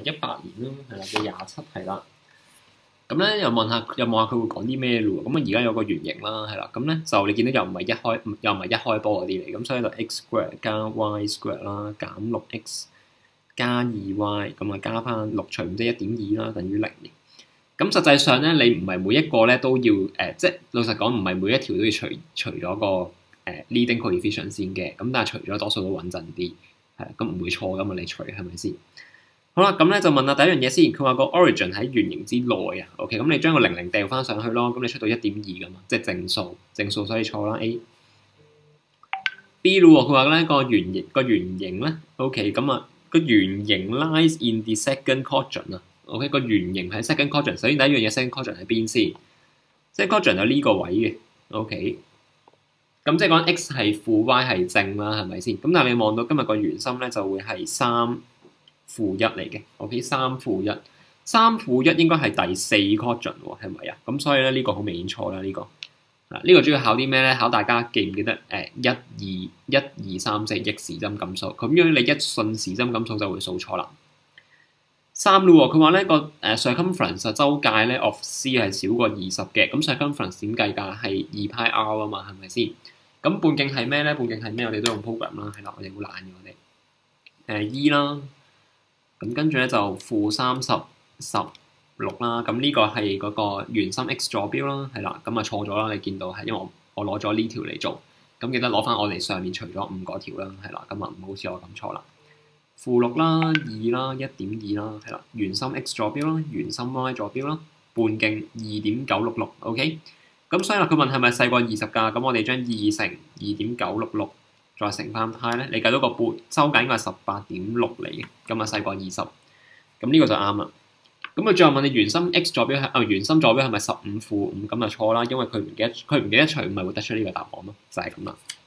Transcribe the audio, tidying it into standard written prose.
年啦，係啦嘅27係啦。咁咧又望下佢會講啲咩咯喎？咁啊而家有個原型啦，係啦，咁咧就你見到又唔係一開波嗰啲嚟，咁所以就 x square 加 y square 啦，減6x 加 2y， 咁啊加翻6除5即係1.2啦，等於0嘅。咁實際上咧，你唔係每一個咧都要即係老實講，唔係每一條都要除咗個leading coefficient 先嘅。咁但係除咗多數都穩陣啲，係咁唔會錯噶嘛，你除係咪先？好啦，咁咧就問下第一樣嘢先。佢話個 origin 喺圓形之內啊。OK， 咁你將個00掉翻上去咯，咁你出到1.2噶嘛，即係正數所以錯啦 A。B 咯喎，佢話咧個圓形咧 ，OK， 咁啊個圓形 lies in the second quadrant 啊。OK， 個圓形喺 second quadrant， 首先第一樣嘢 second quadrant 喺邊先？second quadrant 有呢個位嘅 ，OK。咁即係講 x 係負 y 係正啦，係咪先？咁但係你望到今日個圓心咧就會係3-1嚟嘅 ，OK， 3-1， 3-1應該係第四 quadrant 喎，係咪啊？咁所以咧呢個好明顯錯啦，呢個。呢個主要考啲咩咧？考大家記唔記得1、2、3、4逆時針咁數，咁樣你一順時針咁數就會數錯啦。3咯喎，佢話咧個circumference 周界咧 of C 係少過20嘅，咁 circumference 點計㗎？係2πr啊嘛，係咪先？咁半徑係咩咧？半徑係咩？我哋都用 program 啦，係啦，我哋好懶嘅我哋。E 啦，咁跟住咧就-30、16啦，咁呢個係嗰個圓心 x 坐標啦，係啦，咁啊錯咗啦，你見到係因為我攞咗呢條嚟做，咁記得攞翻我哋上面除咗5嗰條啦，係啦，咁啊唔好似我咁錯啦。-6啦、2啦、1.2啦，係啦，圓心 x 坐標啦，圓心 y 坐標啦，半徑2.966 ，OK。咁所以啦，佢問係咪細過20㗎？咁我哋將2乘2.966再乘翻派咧，你計到個周解應該係18.6嚟嘅，咁啊細過20，咁呢個就啱啦。咁佢最後問你圓心 x 坐標係圓心坐標係咪15-5？咁就錯啦，因為佢唔記得除5，咪會得出呢個答案咯，就係咁啦。